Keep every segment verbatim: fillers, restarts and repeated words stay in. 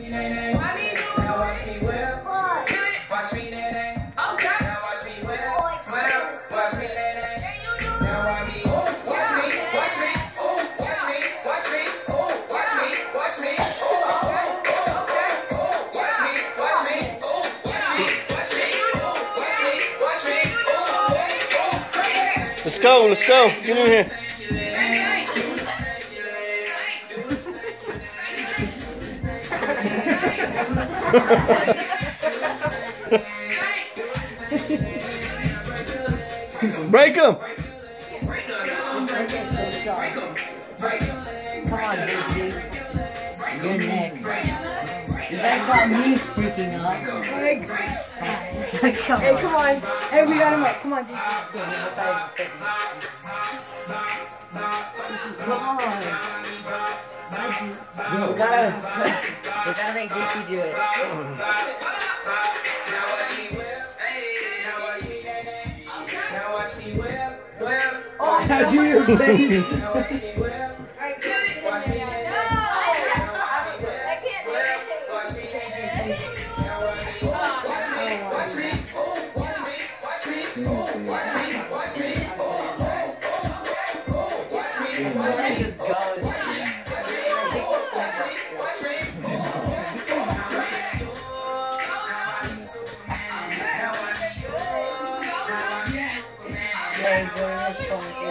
Now watch me whip. Watch me, nay, okay. Now watch me whip. Whip. Watch me, nay, now watch me. Watch me. Watch me. Oh, watch me. Watch me. Oh, watch me. Watch me. Oh, okay. Okay. Oh, watch me. Watch me. Oh, watch me. Watch me. Oh, watch me. Watch me. Oh, oh, crazy. Let's go. Let's go. Get in here. Break them. Come on, J T. You're next. You guys got me freaking out. Come Hey, on. come on. Hey, we got him up. Come on, J T. Come on. We gotta, we gotta make J T do it. Oh, how'd you your face? Just go. Yeah, enjoy this so much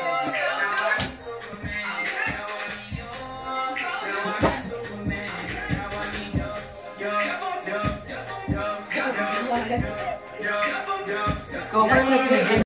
energy. Let's go.